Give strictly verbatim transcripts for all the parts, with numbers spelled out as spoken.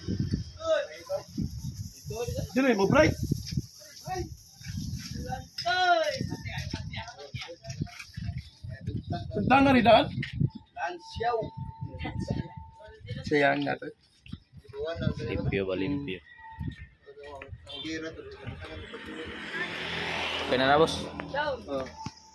Sino mo bright? Tentang rin daan? Lansiyaw. Sayang natin. Limpyo ba, limpyo. Okay na na, boss. Oh.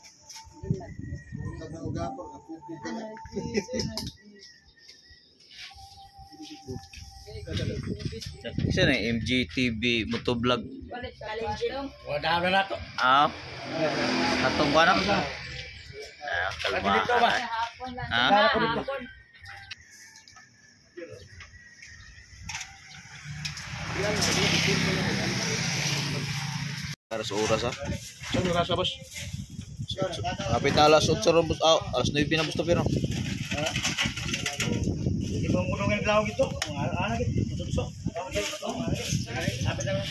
Isa na M G T V motovlog. Wala na na to. Ah. Katong ko na. Ah, kalma. Ah. Para sa oras ah. Sino ka sa boss? Kapit na alas otso ron, boss. Ah, alas nuwebe na, boss, to pero. Ibang ulungan lang ito. Ana gid, tutso. Sabi lang.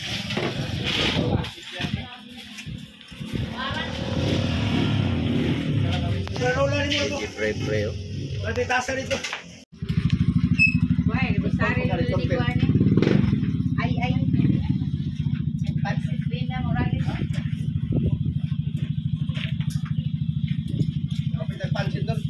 Pero wala rin mo. Pray pray. Dati tasa dito. Why, besari dulu di gua ni. Ai ai. Pansit din na murag ni. Kapit pansit doon.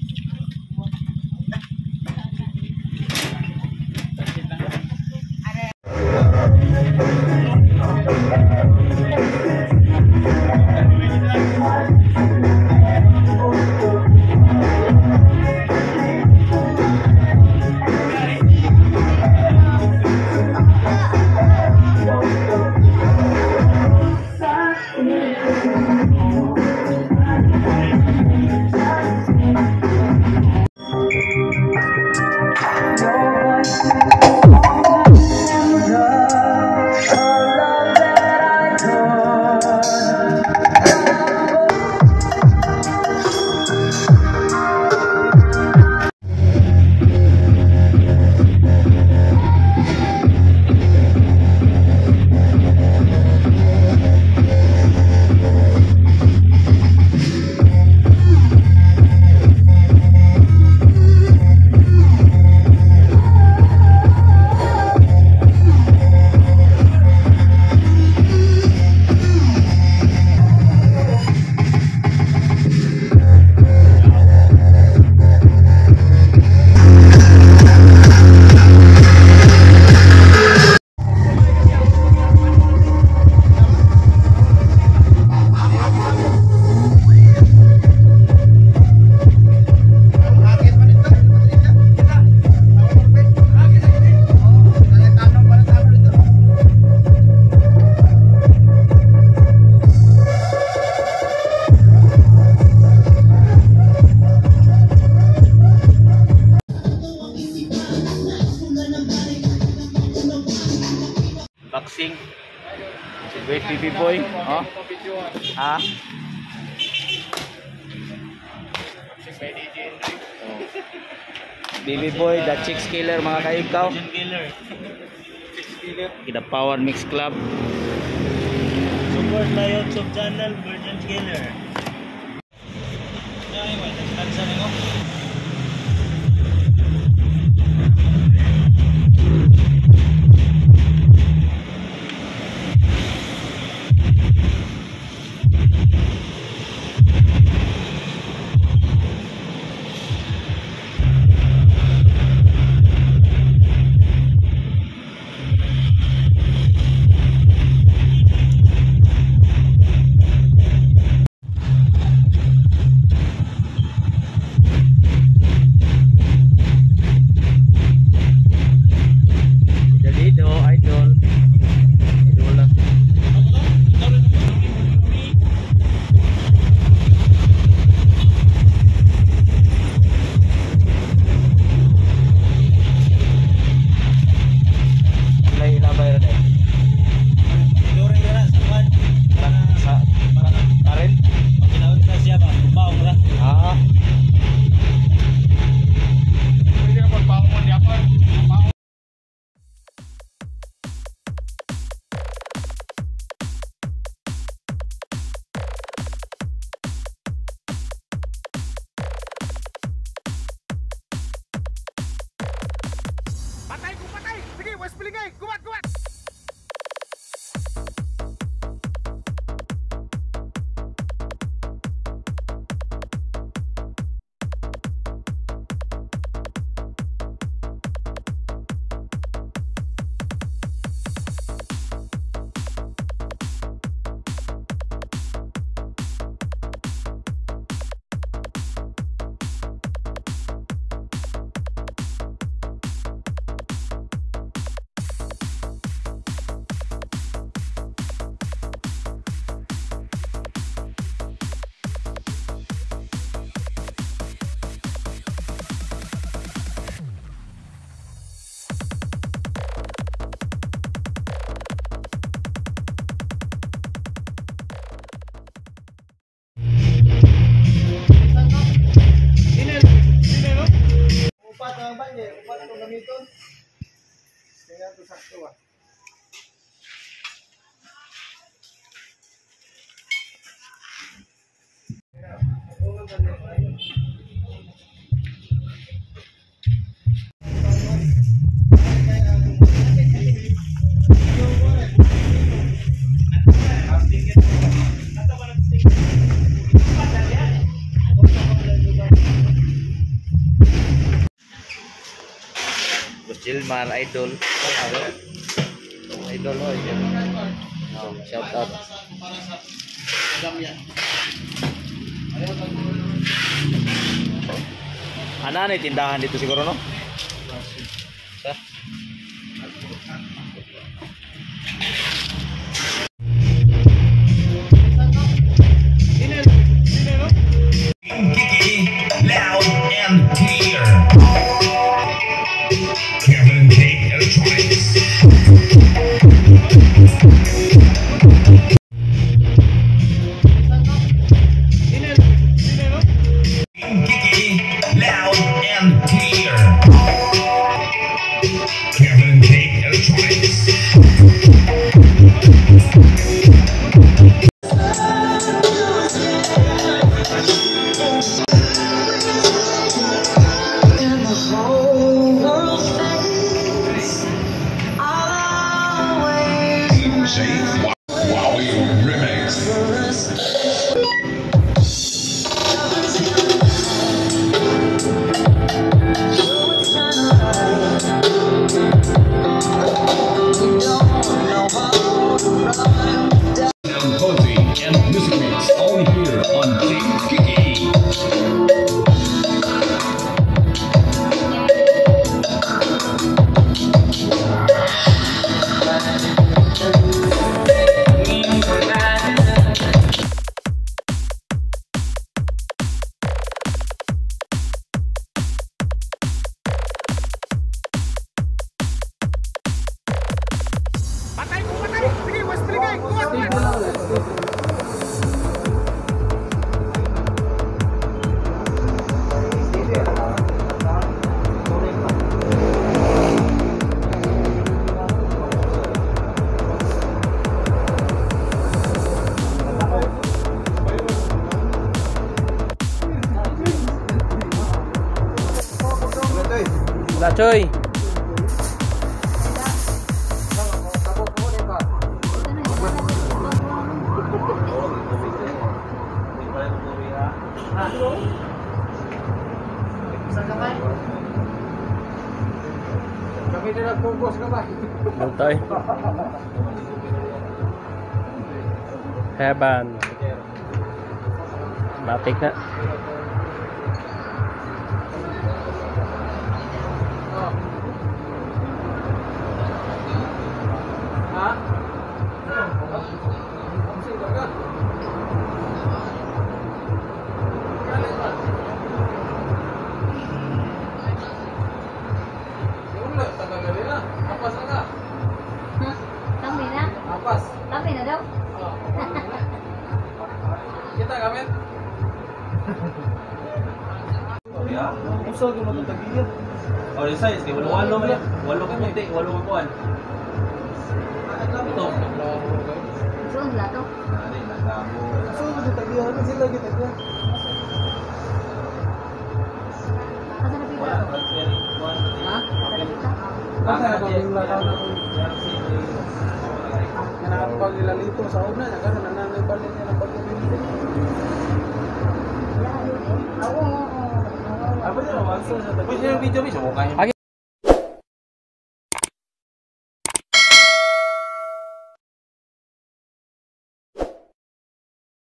Boxing. Si Great T V Boy. Oh. Ha? B B Boy, the Chicks Killer, mga kaigkaw. Killer. Kita Power Mix Club. Support na YouTube channel Virgin Killer. Ay, wala tansa nimo. Upat na ba niya? Upat itong gamiton. Tingnan ito sakto ah. Gilmar idol. Idol oh, idol. Oh, shout out. Ana na tindahan dito siguro no? Sa? K K E, loud and clear. Kevin K Electronics. K K E, loud and clear. Kevin K Electronics. Lah cuy. Kami na nag-focus ka ba? Muntay. Heban. Matik na. Ha? Kami na. Apas. Kami na daw. Kita kami. Ya, uso ko mo tagiya. Oh, yung size kay walo walo man. Walo ka puti, walo ka kuan. Ito. Suon la to. Ani na damo. So, mo tagiya na sila kita niya. Asa na pita? Wala, transfer one. Ha? Asa na pita? Basta na itong lakaw na itong Nanapag nila lito sa una, nagkaroon na nanay pa rin nila pag-ibig. Wala yun eh. Oo, oo, oo. Apa dia orang masa? Tapi dia video ni semua kain.